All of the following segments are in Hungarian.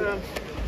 szépen!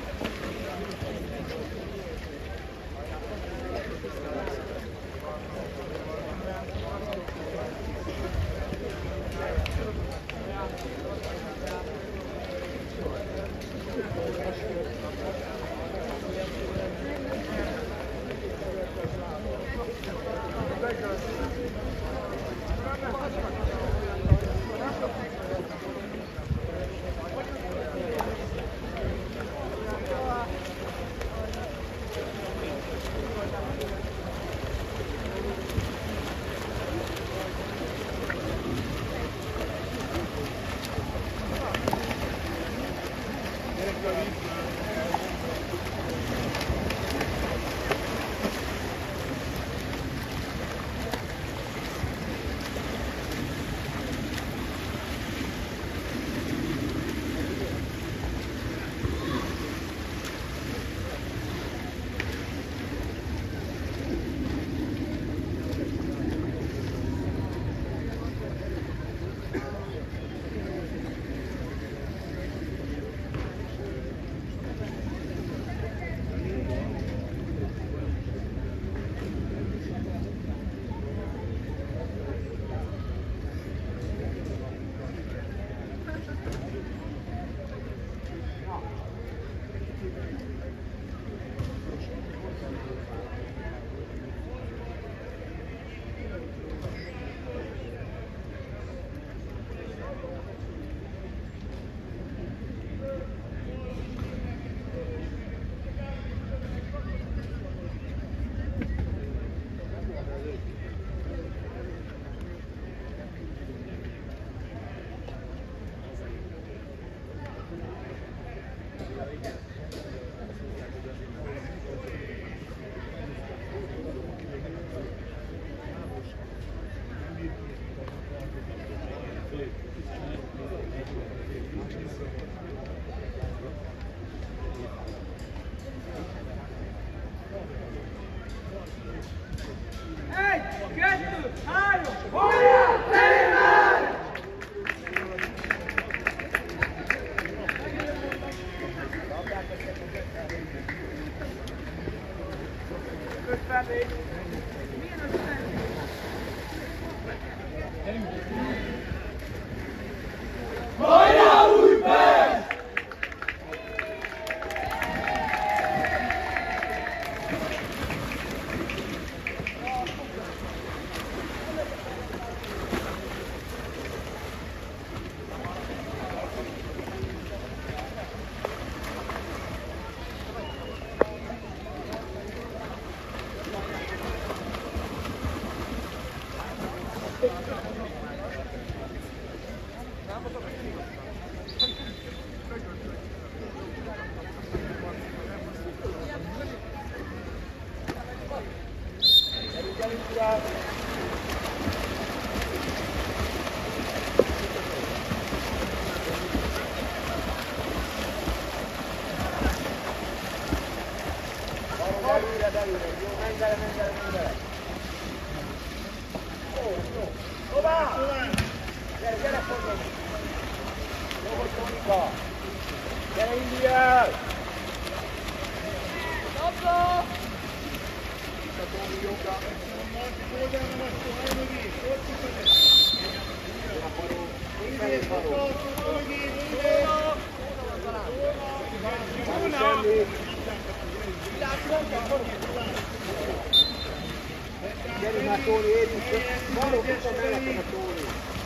Gyerünk már Tóni, érjünk! Varrok itt a mellettem a Tóni!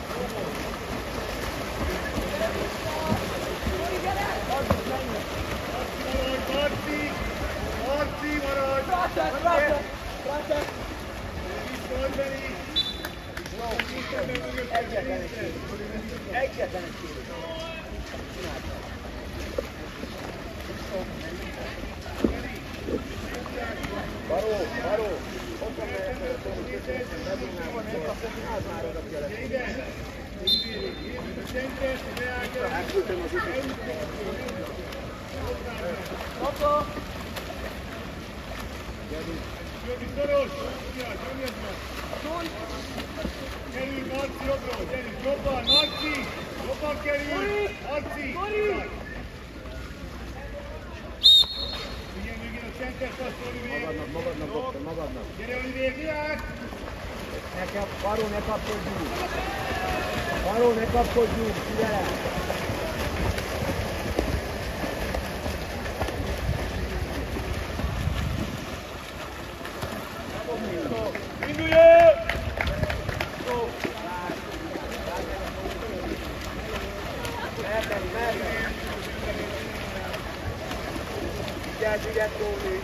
Marci, maradj! Egyetlen egy kérés. Baró! Ott van mellettem a Tóni, köszönöm, csináld már oda ki a elküldtem az ügyet. Kapta! Gyerünk, Soros! Nyomjad meg! Gyerünk, Marci, jobbról! Gyerünk, jobban! Marci! Jobban kerül! Marci! vannak. Gyere, Olivier, kiállt! Nekem, Faró, ne kapkodjunk! Faró, ne kapkodjunk! Gyere! Induljon! Merre! Vigyázz, Tóni!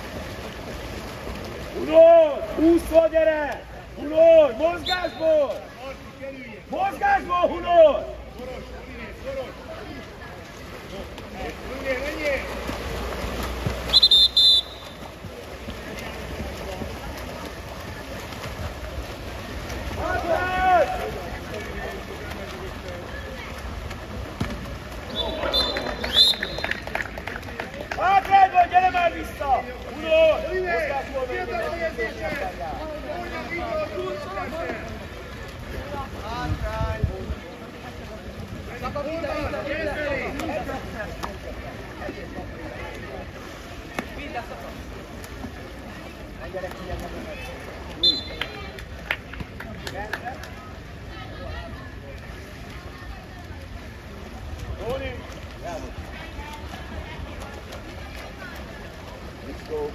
Unor! Húszva, gyere! Unor! Mozgásból! Mozgásból, Unor! Szoros, Olivier, szoros! Olivier, menjél! Hátrányban, gyere már vissza! Unor! Mozgásból menjél! Tony! Let's go!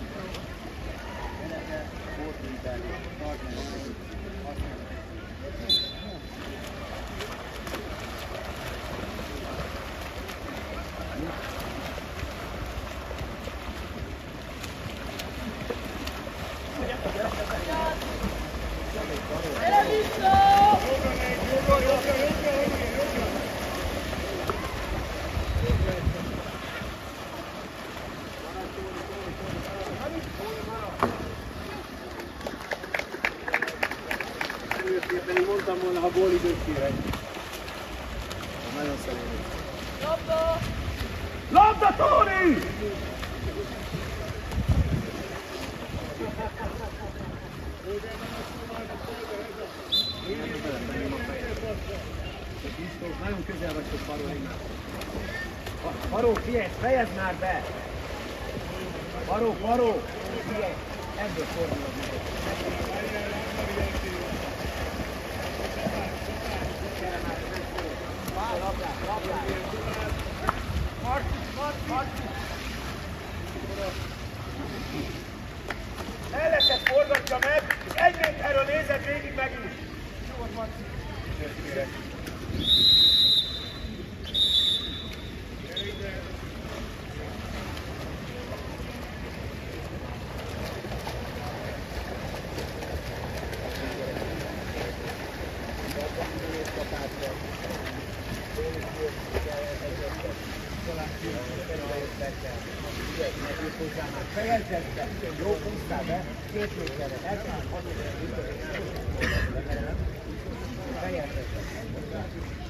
Pedig mondtam volna, ha gólidőt kérek. Nagyon szerint. Labda! Labda, Tony! Nagyon közel vagytok Faróinak. Faró, figyelj, fejezd már be! Faró! Figyelj, ebből fordulod meg. Mellettet forgatja meg, és egy méterről nézed végig megint. Fejezzed be! Jó, húztál be! 2 méterre! Elkezdjük 6 méterre! Fejezzed be!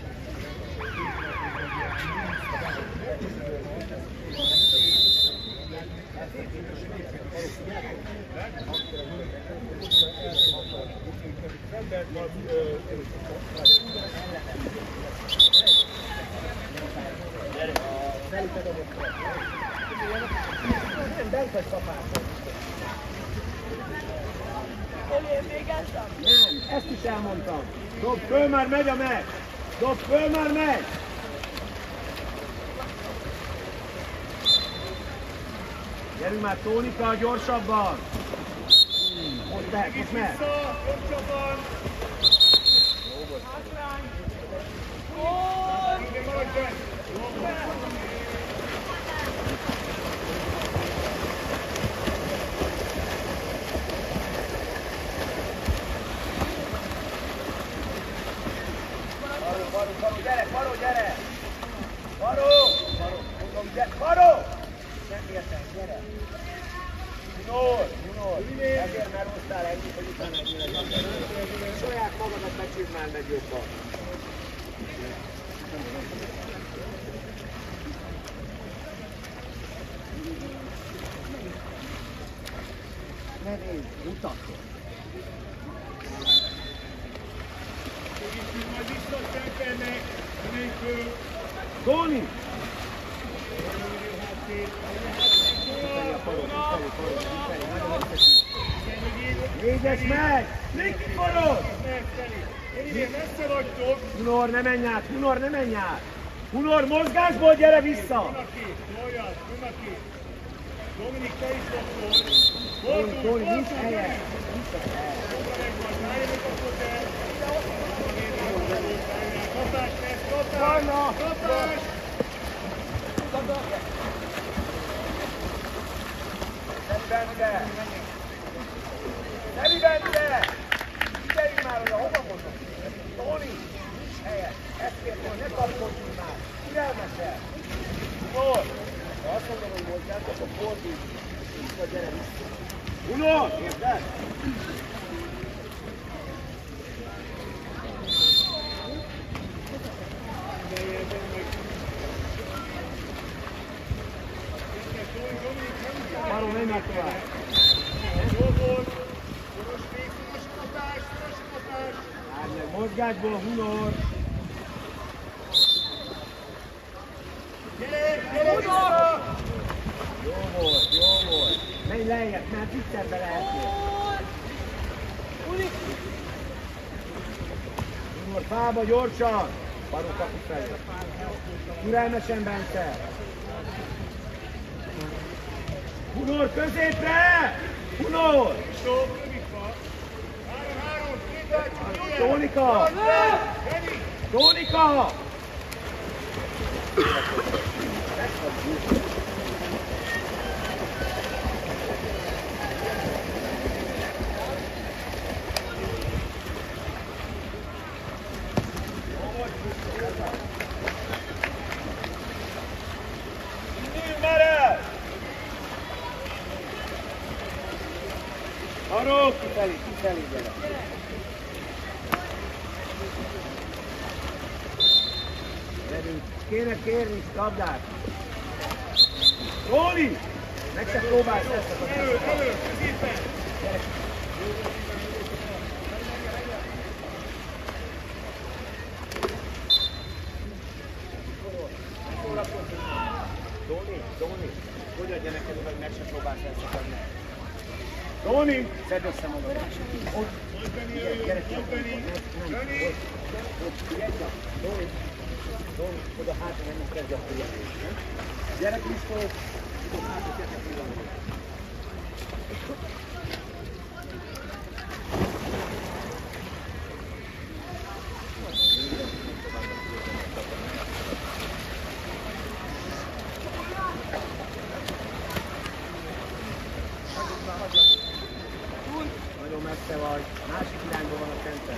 Nem, ezt is elmondtam. Dob föl, már megy a meccs! Dob föl, már megy! Gyerünk már, Tónika, gyorsabban! Most mehet, most mehet! Vissza, gyorsabban! Jó volt. Ide maradj be! Faró, gyere! Faró, gyere! Faró! Mondom, gyere! Faró! Nem értem, gyere! Junor! Ezért már hoztál ennyit, hogy utána ennyire legyen. Saját magadat megcsinálnád meg jobban. Ne nézd, mutatod! Segítsünk majd vissza a Sempernek, menjünk föl! Tóni! Háttér! Nagyon összesít. Négyes meg! Riki forog! Messze vagytok! Hunor, ne menj át! Hunor, ne menj át! Hunor, mozgásból gyere vissza! Unaki, toljad, Unaki! Dominik, te is dobtól! Tóni, nincs helye! Kapás lesz, kapás! Kapás! Bence! Neri Bence! Figyeljünk már oda, hova mondom? Tóni, nincs helye! Ezt kértem, ne kapkodjunk már! Türelmesen! Hunor! Ha azt mondom, hogy mozgás, akkor fordulj! Vissza, gyere vissza! Hunor! Érted? Maró, menj már tovább! Jó volt! Szoros fék, szoros kapás, szoros kapás! Várj meg, mozgásból Hunor! Gyere vissza! Jó volt! Menj lejjebb, mert viccerbe lehetnél! Hunor, fába, gyorsan! Baró kapu felé! Türelmesen, Bence! Hunor, középre! Hunor! Tónika! Tónika! Arról! Kifelé, gyere! Kéne kérni labdát! Tóni! Meg se próbálsz ezt a Elő, középen! Tóni! Hogy adja neked oda, hogy meg se próbálsz ezt a labdát? Tóni! Szedd össze magad! Ott! Gyere, Tóni, oda hátra nem is kezdje a figyelést. Gyere, Kristóf! Oda hátra kezdje a figyelést. Nagyon messze vagy, másik irányban van a center.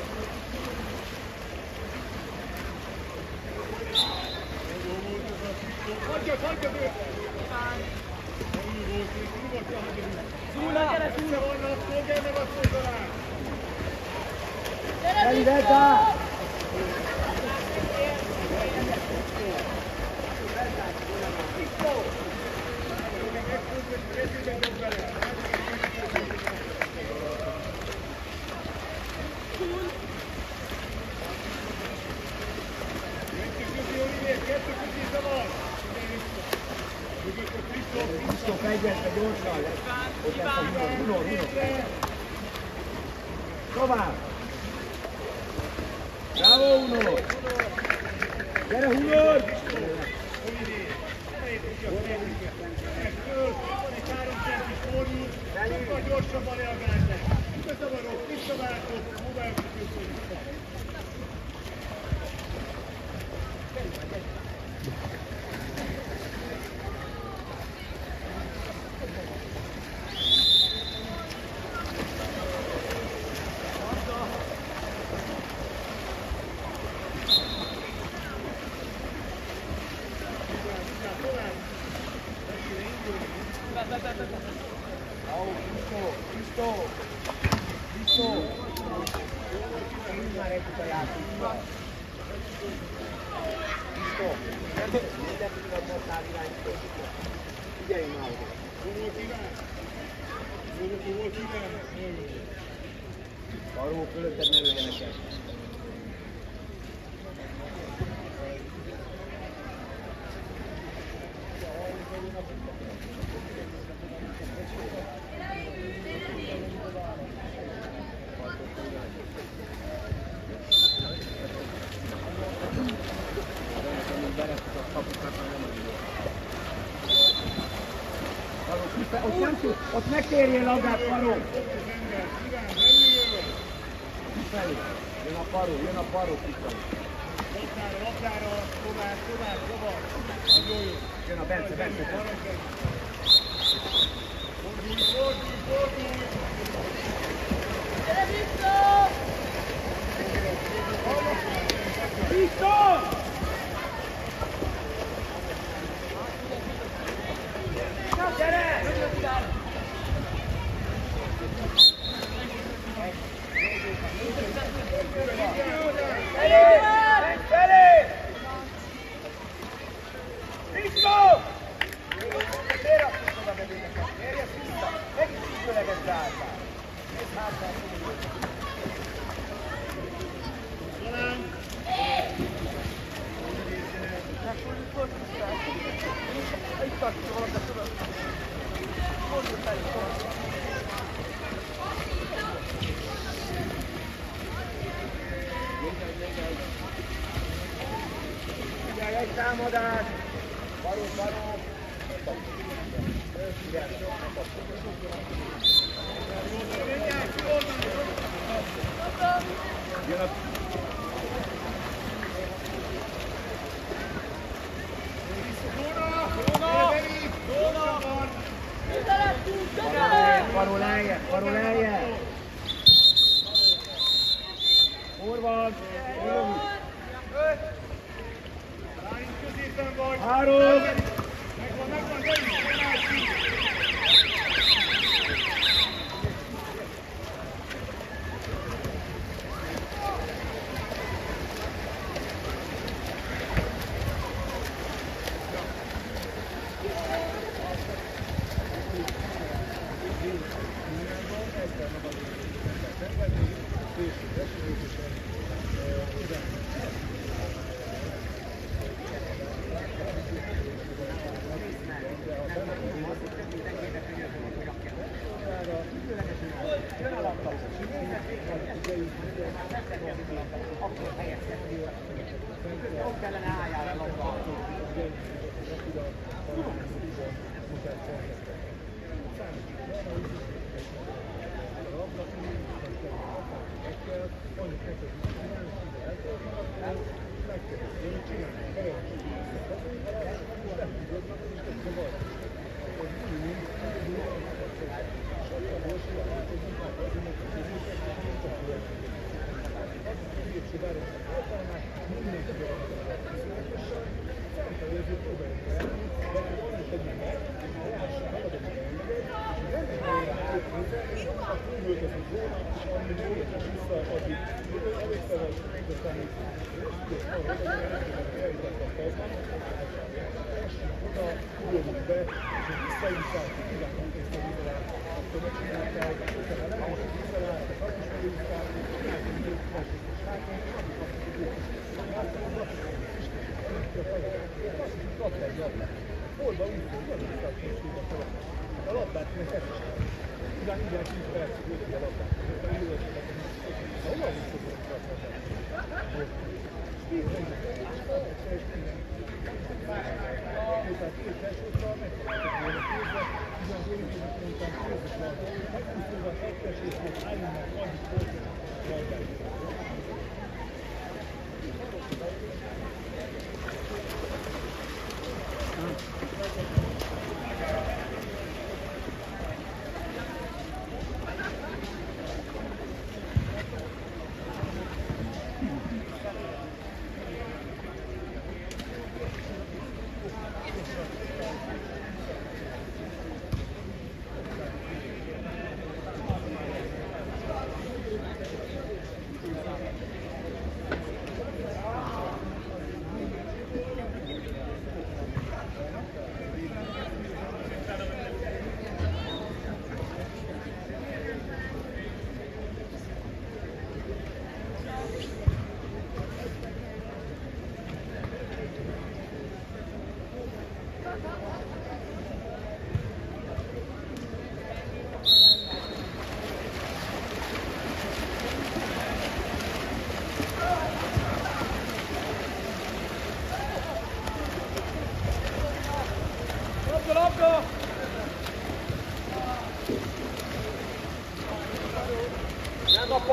Hagyjad őt! Zúla, gyere, Zúla! Vannak, fogja meg a szolgálát! Eli, vedd át! Kristóf egyesbe gyorsan lesz. Ott lesz a Hunor. Tovább! Bravo, Hunor! Gyere, Hunor! Sokkal gyorsabban reagálnak. Visszavarok, visszaváltok, próbáljuk vissza. Kristó! Én már együtt a játékban. Kristó! Minden pillanatban távirányító. Figyeljünk már oda. Volt kíván? Arról fölötted ne lőjenek el. ott nem tud, ott ne kérjél labdát, Paró! Kifelé, jön a Paró kifelé. Labdára, tovább, nagyon jó. Jön a Bence. Fordulj! Gyere vissza! Vissza! Na gyere! Felé! Vissza! Miért azt hiszed a bedényeket? Érjesz vissza! Megint ügyöleget beálltál. Nézd hátrán, Figyelj, egy támadás! Baró! Jön a... Baró lejjebb! Orvad! Középen vagy! 3! Megvan, gyerünk!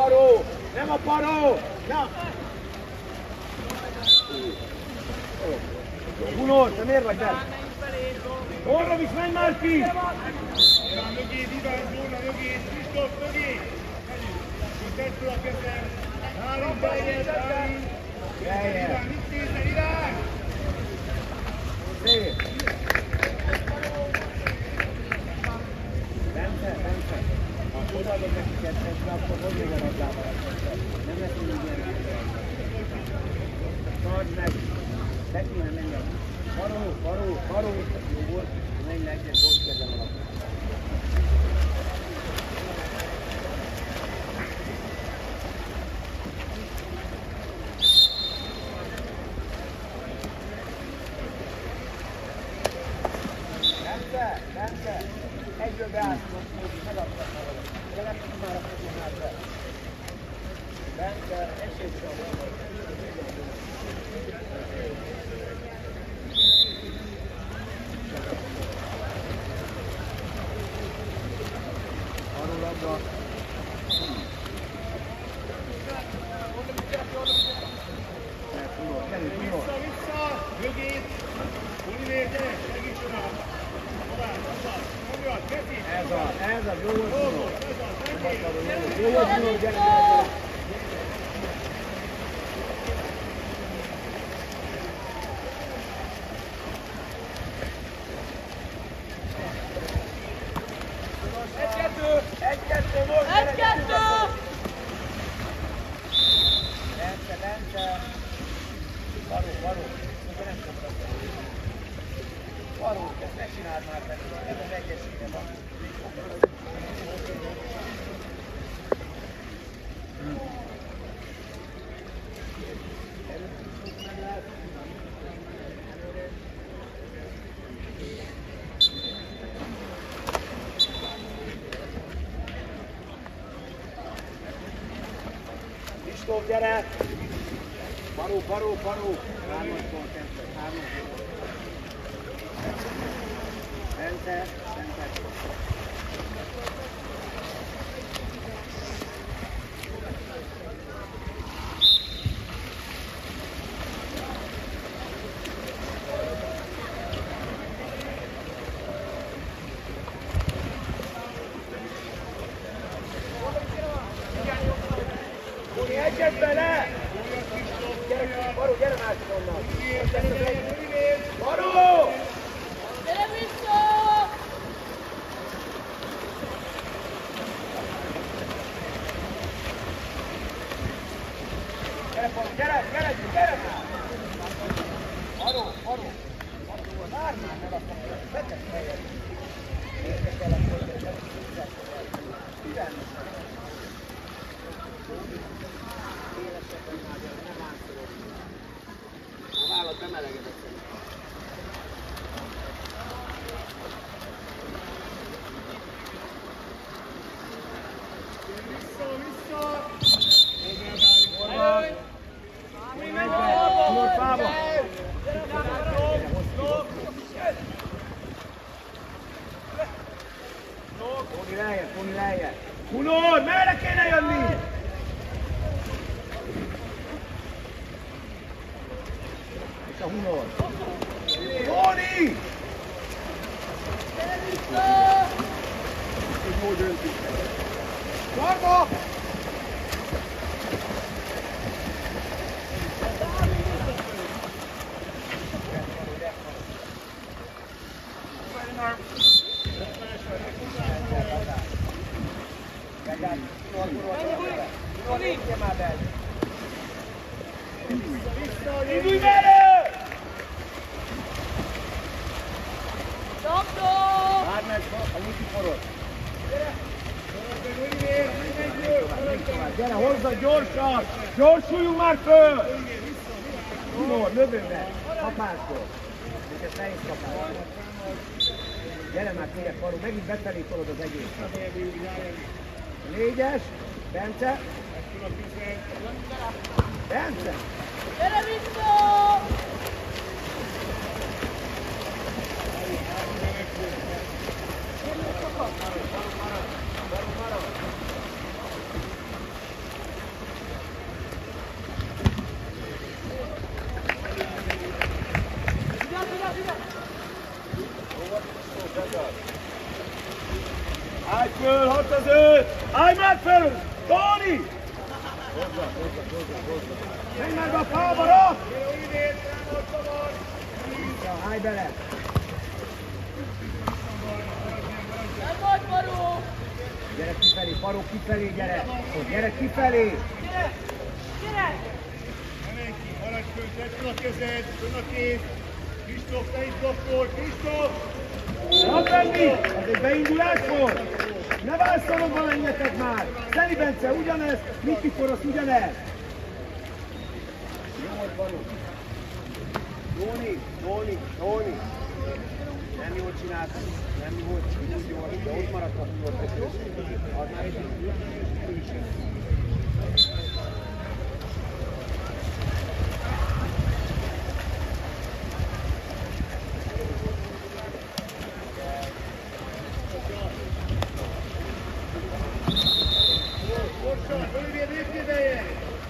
paró! Nem a paró! Na! Gunor, te miért vagy benne? Orra is, menj már ki! Mögé, Iván, Zóna, mögé, Kristóf, mögé! Tedd fel a kezem! Hálint beljebb, Hálint! Iván, mit nézel, Iván? Szép! Bence. Ha odaadod neki kettesre, akkor hogy még a labdával? Nem lesz mindig ilyen. Tartsd meg! Te kéne menni. Paró! Jó volt. Menj le egyet, ott kezdem a labdát. Bence! Egyből beállsz, megadtad magad. De nem tudsz már azt tudni már be. Bence, esély sem. Arról labda. Vissza! Mögét! Olivér, gyere! Segíts oda! Ez az, jó volt, Jó volt, gyere! Egy-kettő volt! Bence! Varó! Varó, ezt ne csináld már meg, ez az egyesége van. Kristóf, gyere! Paró! Hármas volt, Bence. Kuni, egyet bele! Baró, gyere másik onnan! Baró! Gyere vissza! Gyere már! Baró! Várj már meg azt a betes helyet! Érdekel akkor, hogy ez türelmesen. Élesebben már nem átszorod. A vállat bemelegedett szerintem. Kuni lejjebb! Gunor, merre kéne jönni? És a Gunor! Kuni! Egy jó döntés. Sarba! Indulj merre! Dobdó! Várj meg, a Niki forog. Gyere, hozzá gyorsan! Gyorsuljunk már föl! Gunor, lövőbe! Kapáskor! Még ez nehéz kapás. Gyere már kérek, Faru, megint befelé tolod az egészet. Négyes, Bence. Bence! Gyere vissza! Állj föl, 6 az 5! Állj már föl! Tóni! Menj meg a falba, rak! Állj bele! Nem vagy Faró! Gyere kifelé, Faró kifelé, gyere! Gyere kifelé! Gyere! Gyere! Menj ki, maradj fönt, tedd fel a kezed, fönn a kéz. Kristóf, te is blokkol, Kristóf! Rabbenni! Ez egy beindulás volt! Ne vászolomba menjetek már! Szeli Bence, ugyanez! Nikiforosz, ugyanez! Jó volt, Faró! Tóni! Nem jól csináltad, nem volt úgy jól, de ott maradt a fülöt. Az már egy Gyorsan, Olivier, nézd ideje!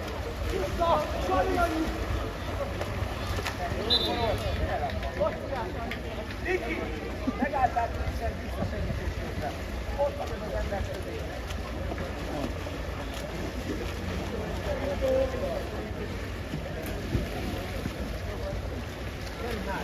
Niki! Megálltál kétszer visszafegyítésre. Ott van az ember közé. Gyerünk már!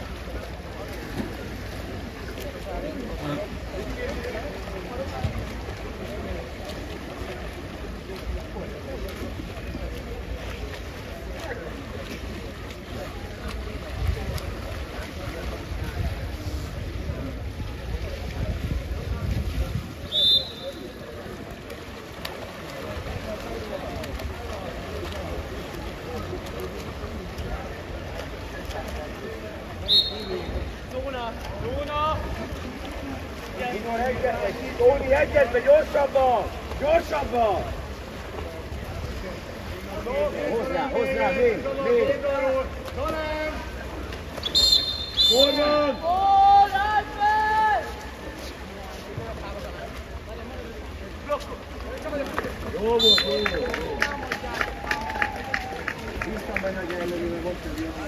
Tóni, egyetbe, gyorsabban! Gyorsabban! Hozzá, még! Talán! Forman! Gól, állj fel! Jó volt! Bíztam benne, hogy elmegyünk, mert volt egy jó.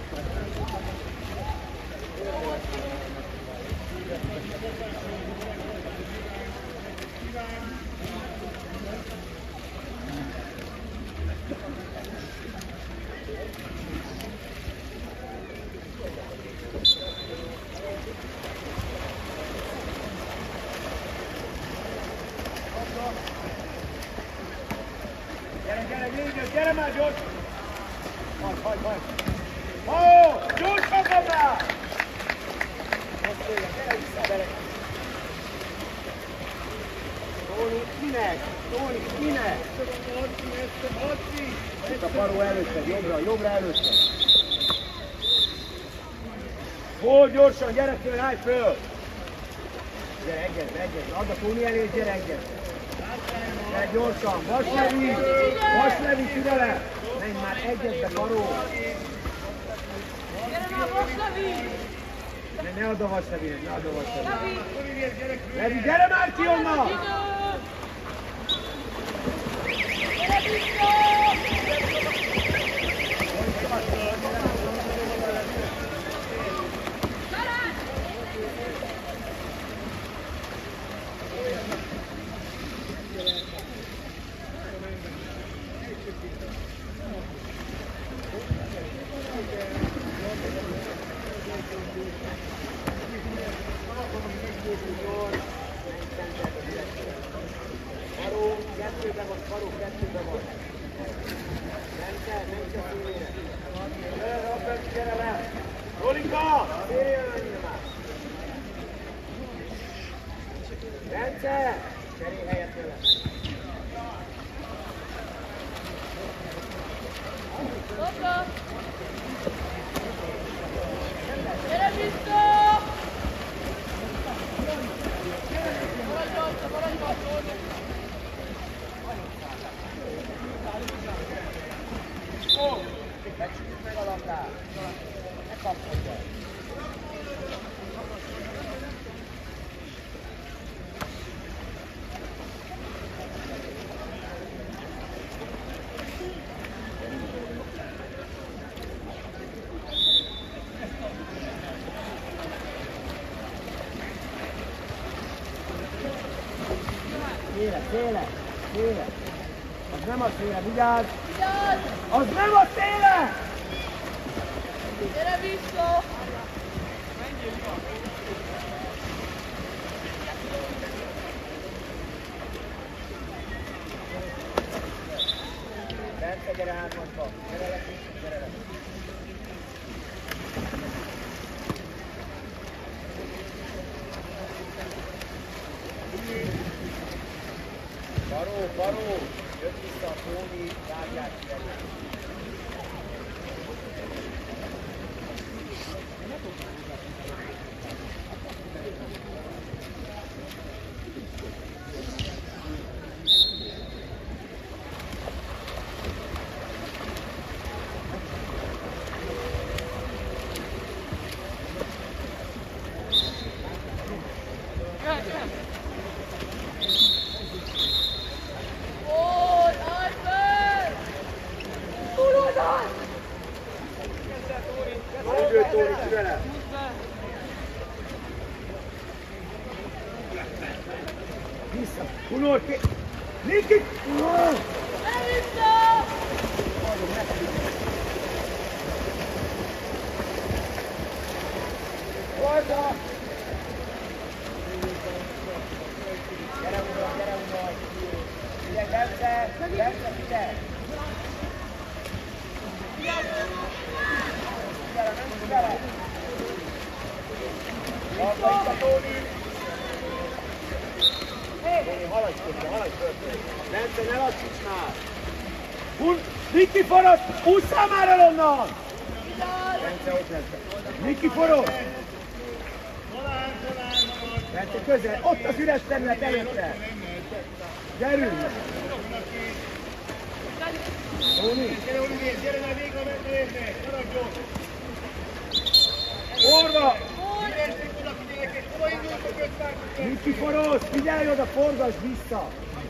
Gyere már gyors! Hagy! Ó, gyorsabban már! Gyere vissza, gyere! Tóni, kinek? Marci! Itt a Faró előtted, jobbra előtted. Hol gyorsan, gyere föl, állj föl! Gyere, egyedbe, add a Tóni elé, és gyere egyedbe. Gyere gyorsan, Vaslevi, türelem! Menj már egyedbe, Faró! Gyere már, Vaslevi! Ne add a Vaslevinek, ne add a Vaslevinek. Levi! Levi, gyere már ki onnan! Gyere vissza! Faró, kettőben van. Nem kell színére. Gyere, Robert, gyere le! Rolika! Térjön annyira már! Bence! Cserélj helyet vele! Dobra! Gyere vissza! Maradj rajta! Becsüljük meg a labdát! Ne kapkodj el! Széle. Az nem a széle, vigyázz! Vigyázz! Az nem a széle! Gyere vissza! Bence, gyere hármasba! Gyere le! Baró! Jött vissza a Tóni, vágják ki elő. Vissza! Hunor ki! Niki! Gyere vissza! Oldal! Gyere Hunor! Figyelj, Bence, figyelj! Figyelj! Halka itt a Tóni! Haladj föl! Bence, ne lassíts már! Niki forrad! Ússzál már el onnan! Bence, ott lesz. Niki forrad! Bence, közel! Ott az üres terület előtte! Gyerünk! Tóni! Gyere már végre a mentőérnek! Maradjon! Orva! Figyeljetek oda, figyeljetek! Hova indultok össze? Niki forrad! Figyelj oda, forgass vissza!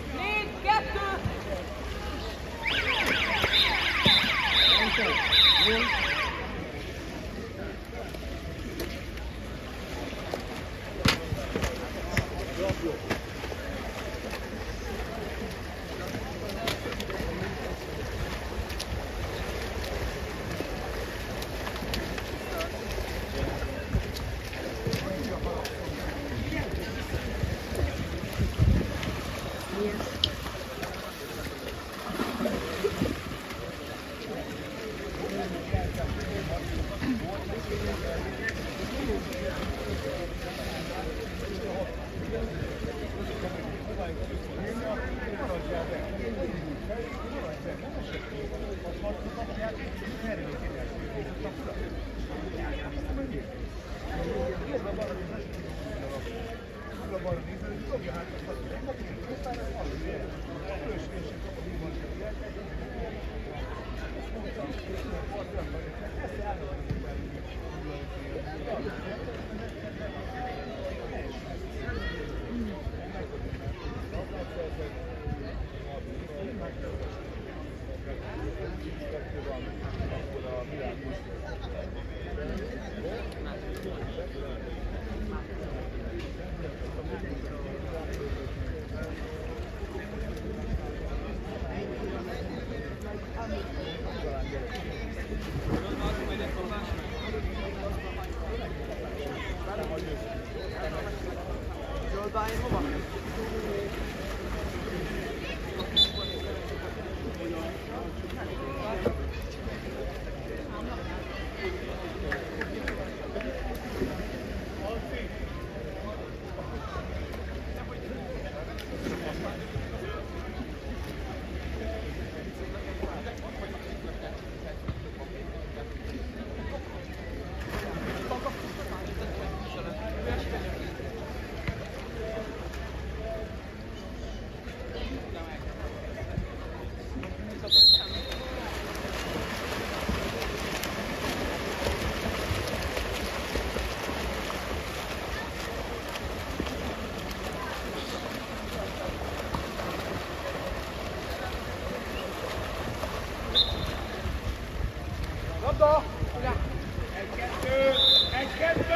4-2! Labda!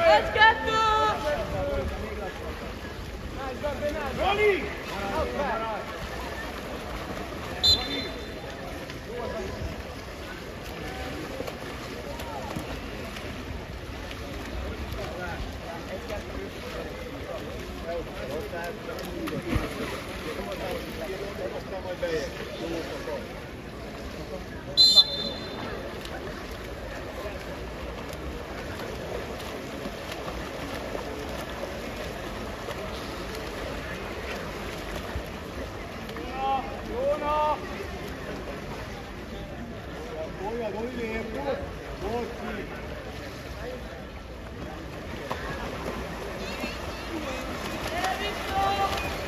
1-2! Roli! Aztán majd bejön. Jóna! Oljad, Olivier, volt ki! Gyere vissza!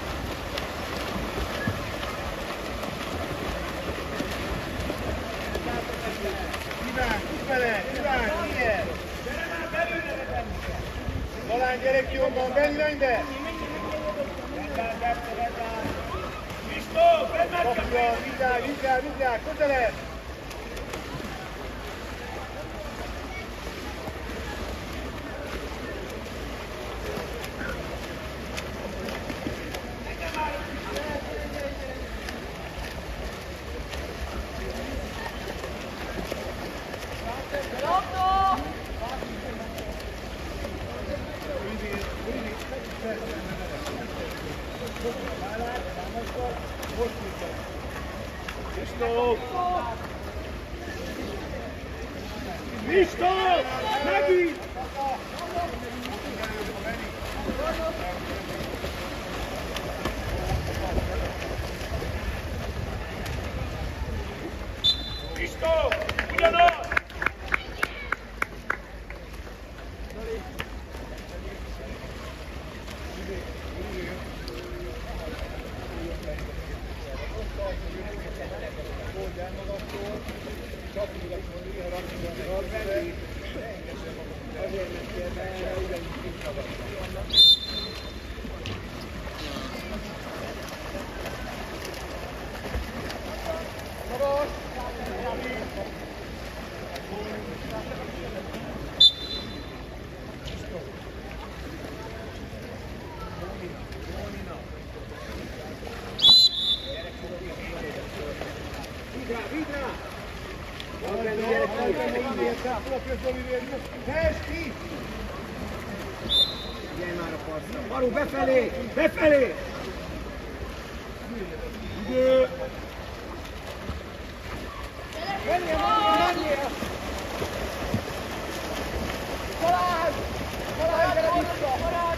Iván, itt vele! Iván, ilyen! Talán gyerek jobban, benni, be! Pistó, Kapja, vigyázz, közeled! Labda! Pistó! Pistó! Megint! Pistó! Ugyanaz! Maru, befelé! Befelé! Idő! Menjél! Balázs! Balázs, gyere vissza! Balázs!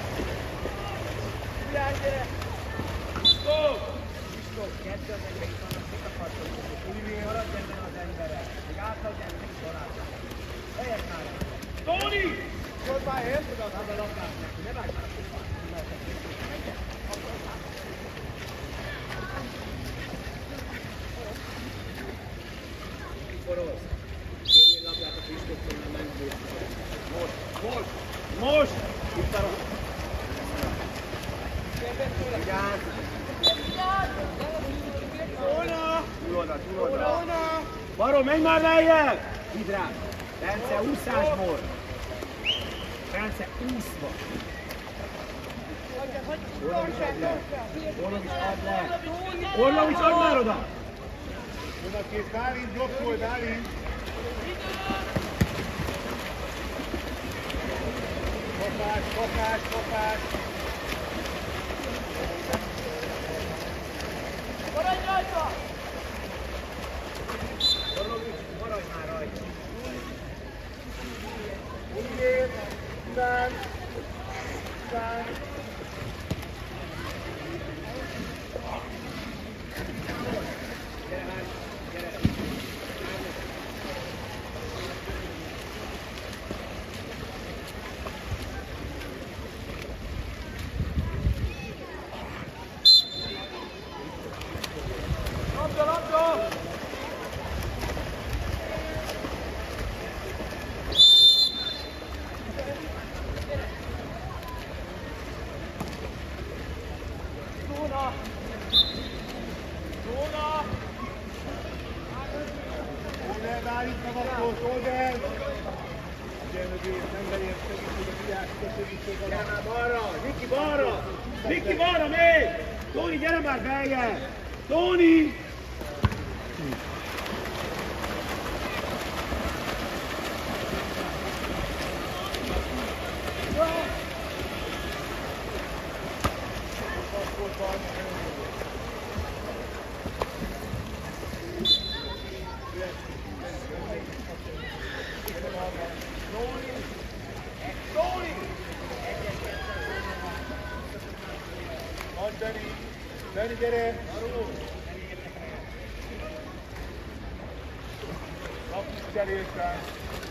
Ugyan, gyere! Pistó! Kettő az egyre itt vannak, mit akartok? Olivier, maradj ebben az emberrel. Még átadj ennek Balázs. Helyek már! Tóni! Tudod már, érted? Az a labdát neki, ne vágj már a kupát. Forolsz. Kérjél labdát a Kristóftól, mert menni. Most! Itt a Vigyázz! Jóna! Túl oda! Barom, menj már lejjel! Hidd rá! Bence, úszásból! Bence, úszva! Orlovics, add le! Orlovics, add le! Orlovics, add már oda! Oda kész, Bálint, blokkolj, Bálint! Kapás! Maradj rajta! Orlovics, maradj már rajta! Olivier, Iván! Gyere már! Gyere! Labda! Jóna! Old el, Bálint, magadtól, old el! Ugye mögé, nem belém, segítség a fiát, segítség a... Gyere már balra! Niki balra! Miki, balra még! Tóni, gyere már beljebb! Tóni! Dani, gyere! Kapni cserélsen!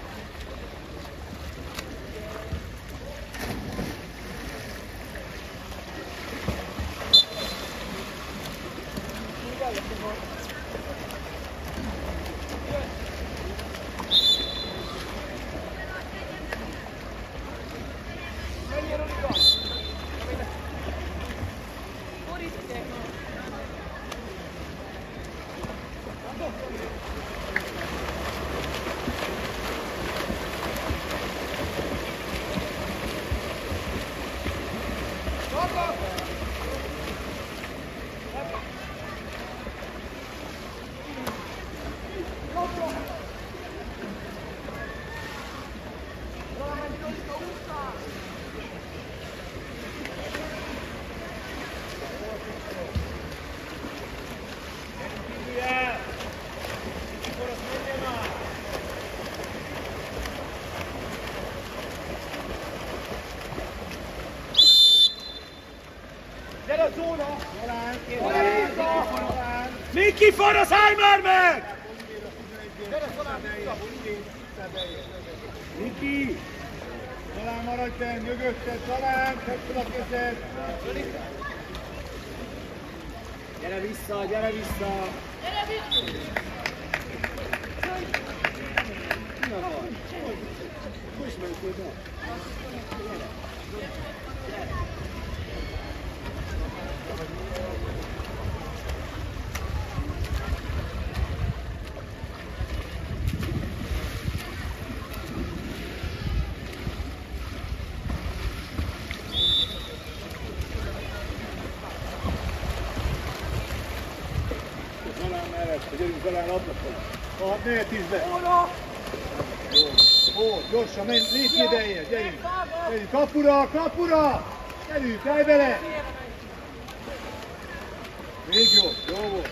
Miki, forrasz, állj már meg! Miki! Talán maradj te, mögötted, talán, tedd fel a kezed! Gyere vissza, gyere vissza! Gyere vissza! Mi a baj? Hogy is mentél be? Gyerünk Zalán, adnak fel! Ne tízd be! Jó, gyorsan, menj, lépj beljön, gyerünk! Gyerünk, kapura, kapura! Gyerünk, állj bele! Még jó, jó volt!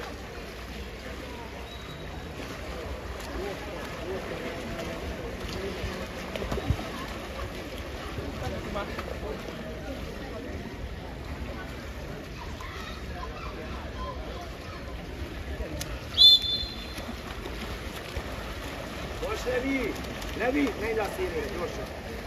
Levi! Levi, menj le a szélére, gyorsan!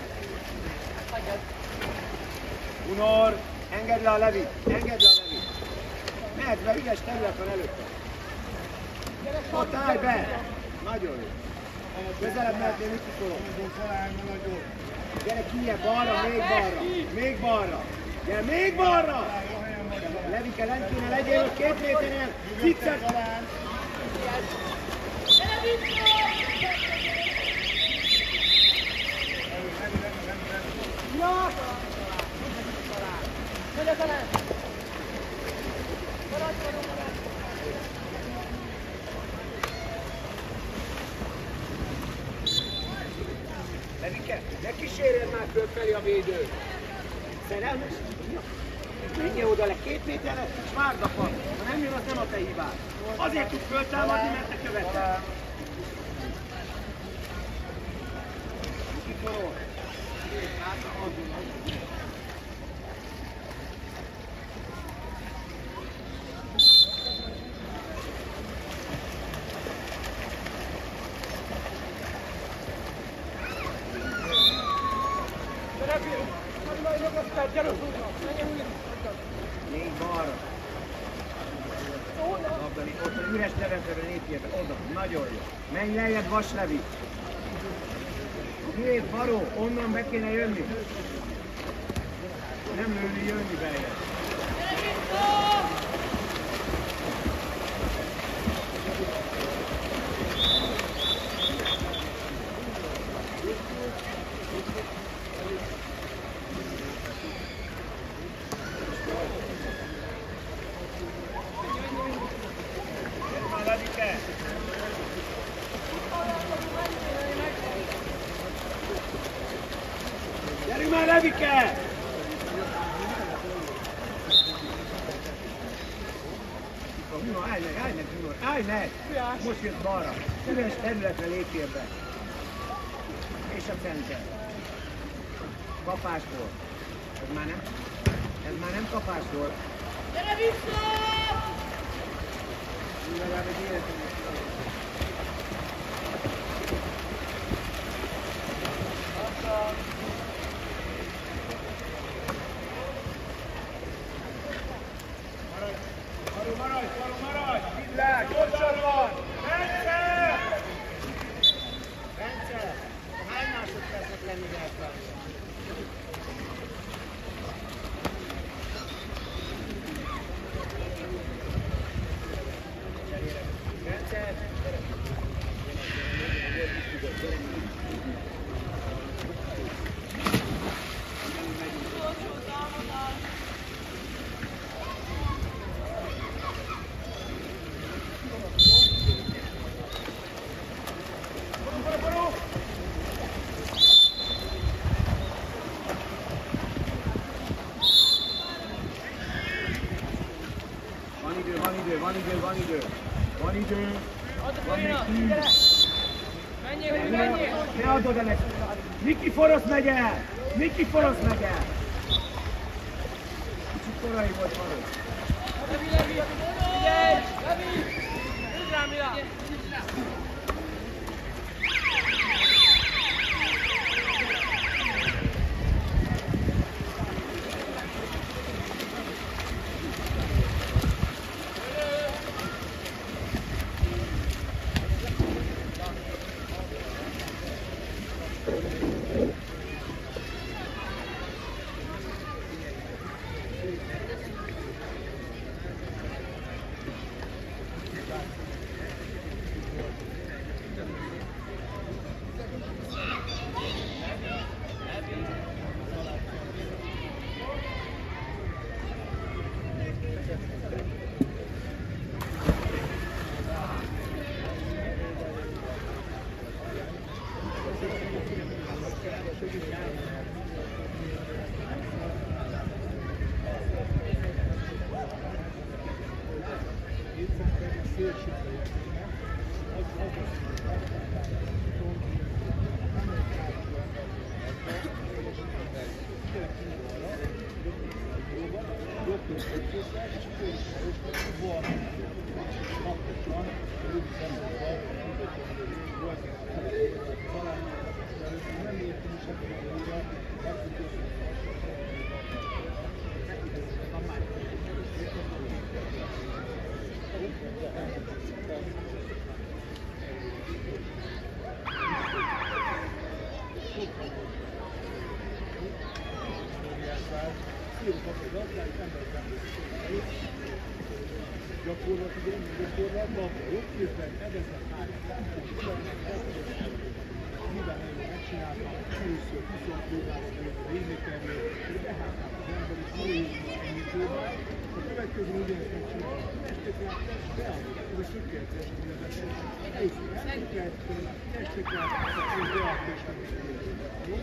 Unor, engedd le a Levit! Engedd le a Levit! Mehetsz be, ügyes terület van előtte! Ott állj be! Nagyon jó! Közelebb mehetnél Mikikorok! Gyere kijebb, balra, még balra! Még balra! Gyere, még balra! Levike, lent kéne legyél, hogy 2 méteren! Ciccet! Gyere vissza! Ja! Gyere Zalán! Maradj, maradj! Levike, ne kísérjed már fölfelé a védőt! Szerelmes? Menjél oda le 2 méterre, és várd a pad. Ha nem jön, az nem a te hibád. Azért tud föltámadni, mert te követed. Kiforol. Még balra. Ott a üres teremtőre lépjél be. Oda. Nagyon jó. Menj lejjebb, Vaslevi. Két Baró, onnan be kéne jönni. Nem lőni, jönni beljebb. Gyerünk már, Levike! meg, Zsinór, állj meg! Most jössz balra. Üres területre lépjél be. És a center. Kapás volt. Ez már nem kapás volt. Gyere vissza! Legalább egy életemben. Maradj! Vidd le, gyorsan van! Bence! Bence, hány másodpercet lenni lehet? Bence! Van idő. Van még 10. Menjél! Ne adod el ezt! Miki Forosz megy el! Kicsit korai volt való. Levi! Figyelj! Levi! Nézd rám, Milán! Gyakorlatban jobb kézben edezett már mivel nagyon megcsináltam, először 20 próbálok a végékerről, hogy behálták az ember, és valójában ennyi próbál, a következő ugyanezt megcsinálom, testekre, beadom, ez a tökéletes, hogy ez a testekre, és beadom, és jó?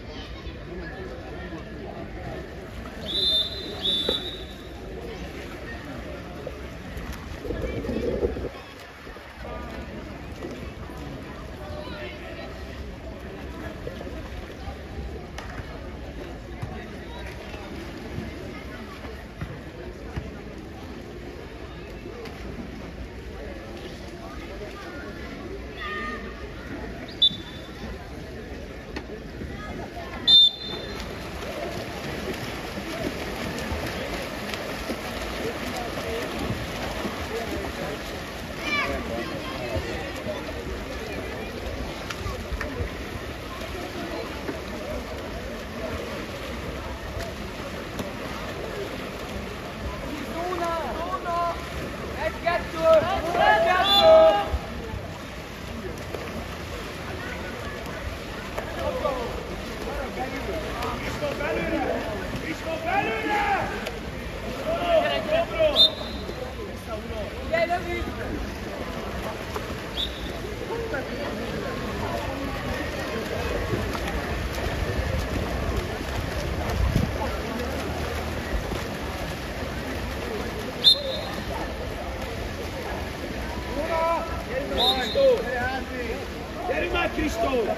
Kristóf!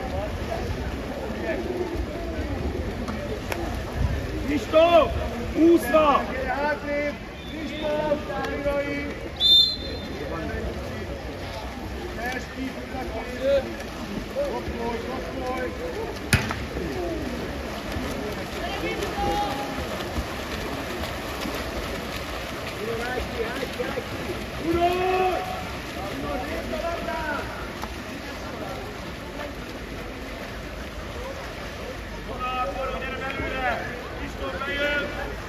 Kristóf! Úszva! Gyere hátrébb! Kristóf! Irai! Test kívülnek ki! Kopolj, kopolj! Uram! Vonal, gyere belőle! Kristóf bejön!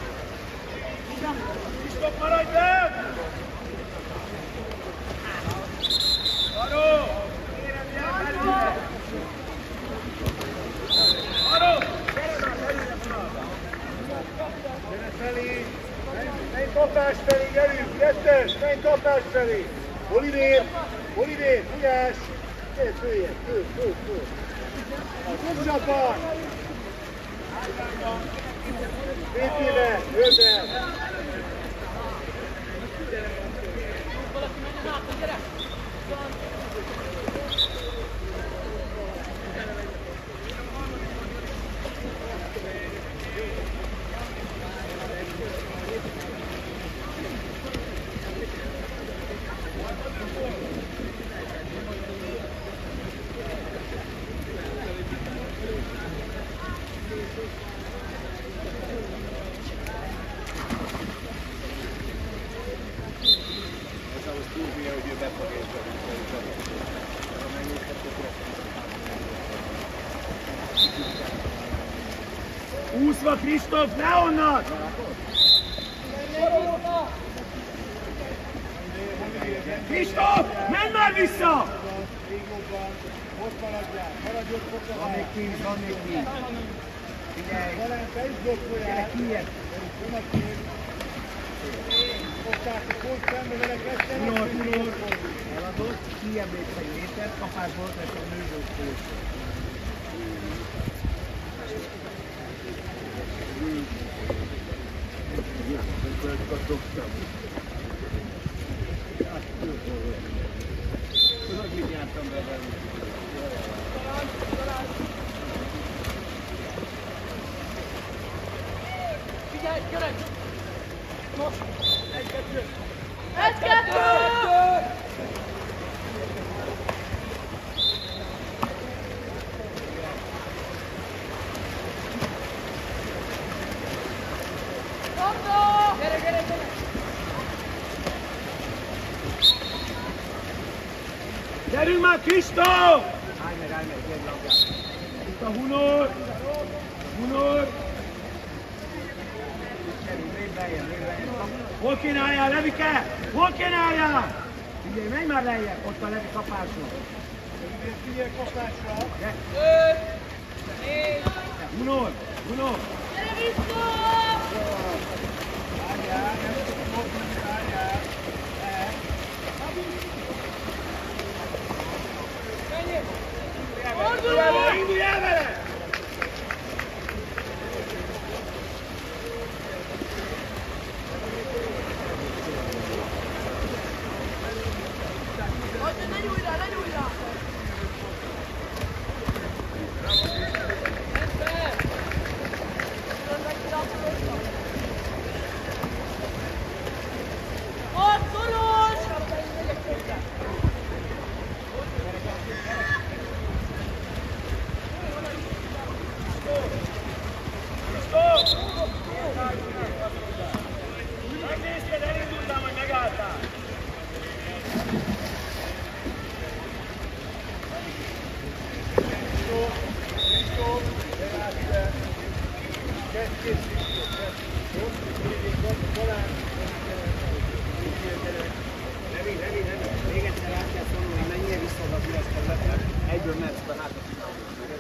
Kristóf, maradj be! Aró! Kérem, gyere belőle! Aró! Gyere már belőle, vonalba! Gyere felé! Menj kapás felé, gyerünk! Kettes! Menj kapás felé! Olivér! Ugyás! Gyere följebb! Föl! Jobb csapat! Szétére! Ördel! Valaki menjen át, gyere! Úszva, Kristóf, ne onnan! Kristóf, menj már vissza! Még jobban! Ott maradjál! Maradj ott fogva! Van még 10! Figyelj! Valent, te is blokkoljál! Gyere kijebb! Jön a kép! Fogtátok, hogy szembe vele kezdtenek! Eladott, kijebb lépsz egy méter, kapás volt, mert a nőzőt főt. Tudod, mit jártam be velünk? Figyelj, gyere! Most! 1-2! 1-2! Gyere! Gyerünk már, Kristóf! Állj meg, gyere labdát. Itt a Hunor! Lépj beljön. Hol kéne álljál, Levike? Hol kéne álljál? Figyelj, menj már lejjebb, ott a Levi kapáson. Figyelj kapásra! 5, 4, Hunor! gyere vissza! Várjál, nem tudom mozdulni, várjál! Indulj el vele! Hagyj, ne nyújj rá! Ott, szoros! Megnézted, elindultál, majd megálltál. Kristóf, gyere át ide! Két Levi, még egyszer át kell szólni, menjél vissza oda az üres területre, egyből mehetsz be hátra csinálni.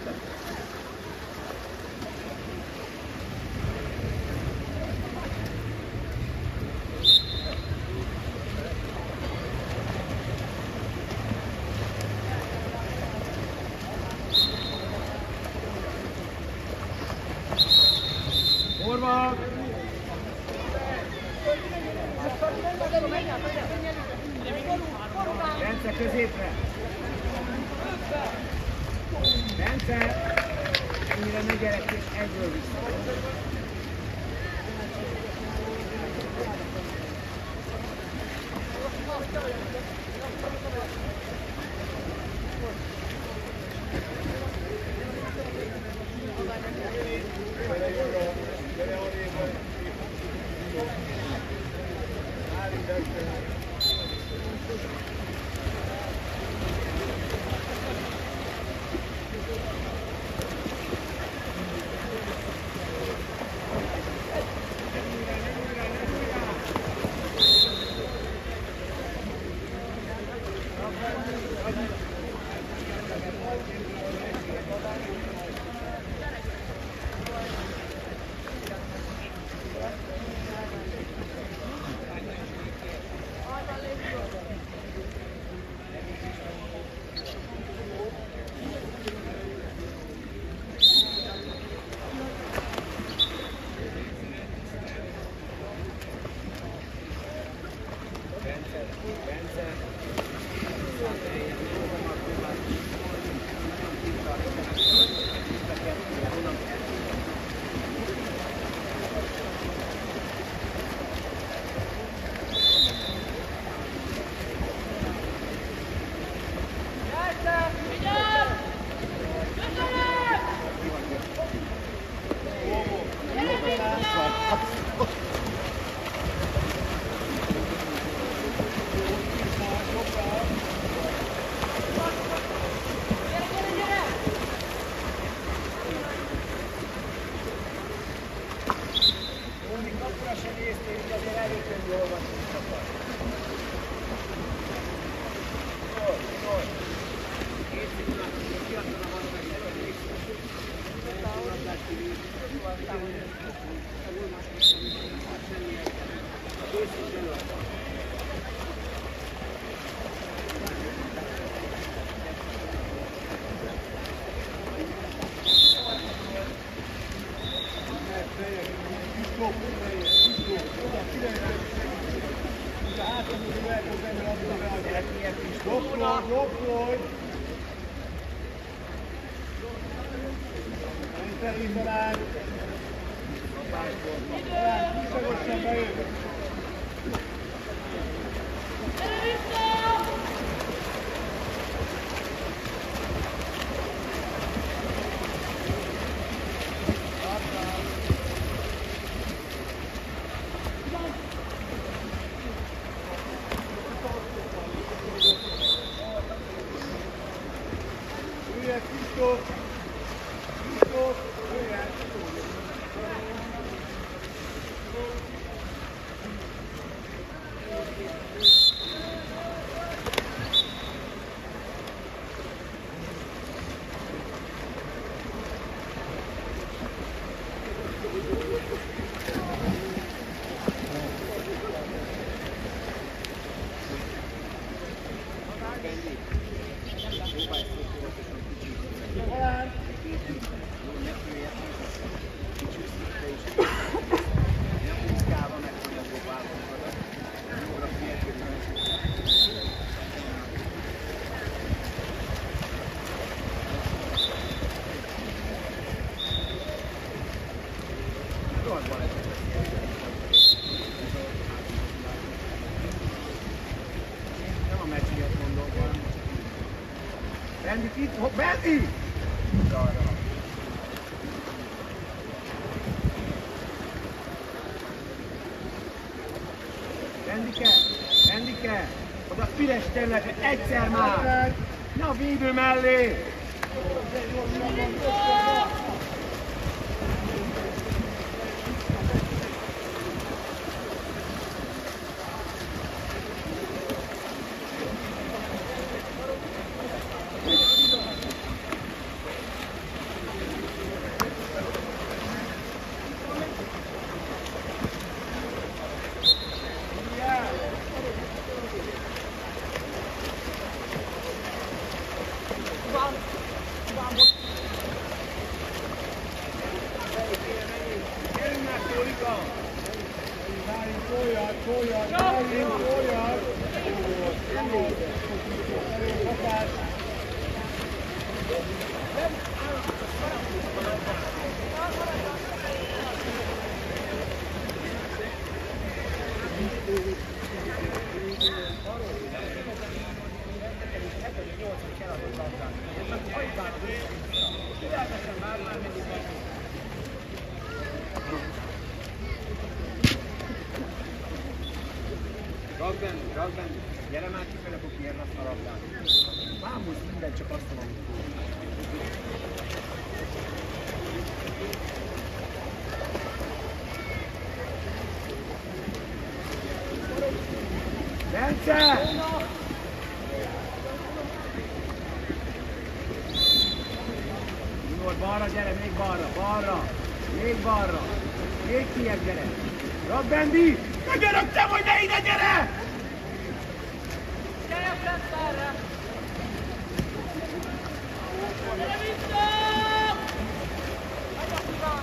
Horváth! Bence középre! Bence, ennyire ne gyerek és ebből vissza. Benni! Rendike! Oda üres területre egyszer már! Ne a védő mellé! Rakd benne, gyere már kifele, akkor kérni azt a labdát. Mámulsz minden, csak azt mondom, Bence! Jól, balra gyere, még balra, még balra, még kiebb gyere. Rakd Bendi! Ne gyerögtem, hogy ne ide gyere! Gyere Fletszerre! Gyere vissza! Megy a kíván!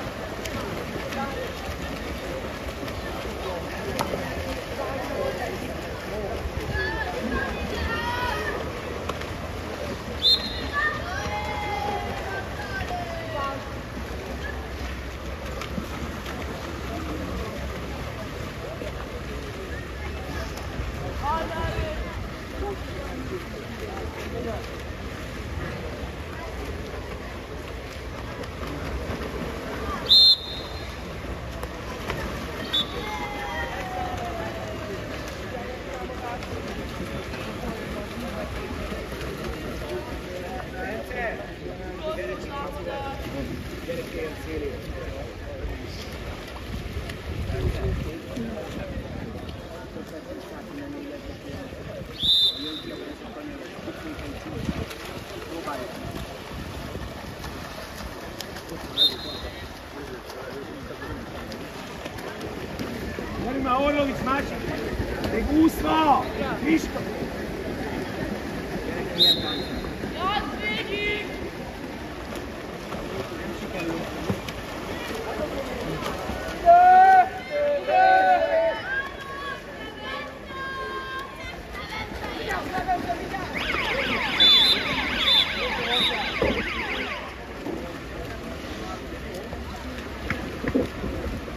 Gyerünk már, Orlovics, másik! Még úszva! Miska!